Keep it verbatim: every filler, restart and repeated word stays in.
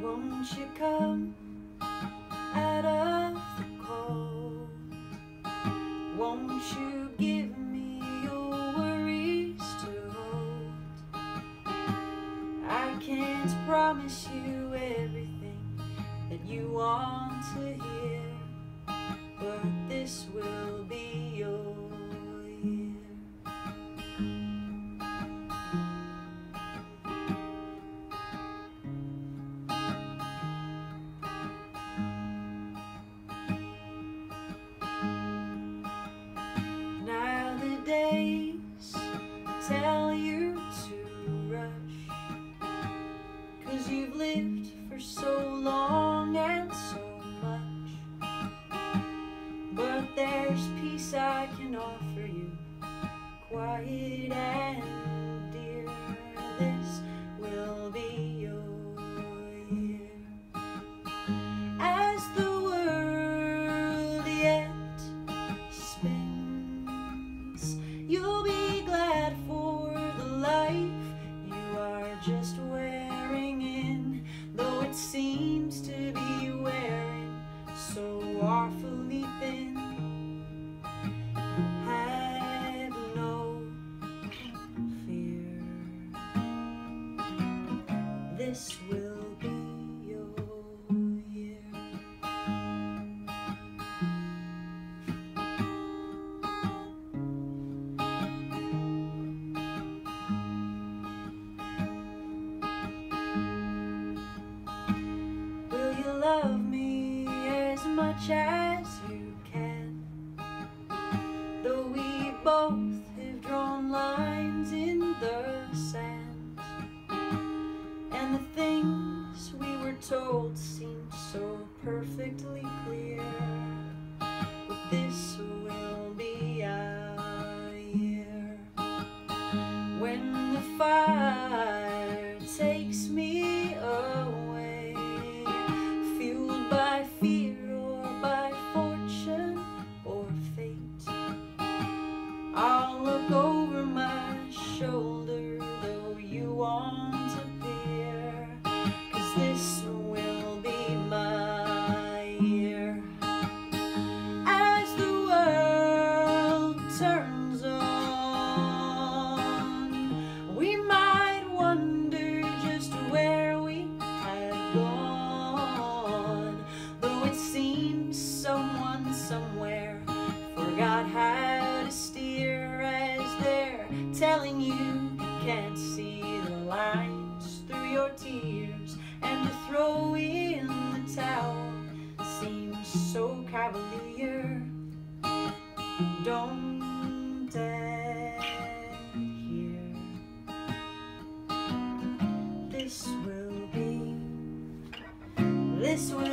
Won't you come out of the cold? Won't you give me your worries to hold? I can't promise you everything that you want to hear, but this will be your year. Now the days tell you to rush, 'cause you've lived for so long and so much. But there's peace I can offer you, quiet and dear. This will be your year. As the world yet spins, you'll be glad for the life you are just wearing in, though it seems to be wearing so awfully thin. Have no fear, this will be your year. Will you love me as much as you can? Though we both have drawn lines in the sand, and the things we were told seemed so perfectly clear, but this will be our year. When the fire takes me away, fueled by fear or by fortune or fate, I'll look over my shoulder, though you won't appear, 'cause this will be my year. As the world turns on, we might wonder just where we have gone, though it seems someone somewhere forgot how to steer, as they're telling you can't see the lines through your tears, and to throw in the towel seems so cavalier. Don't end here. This will be, this will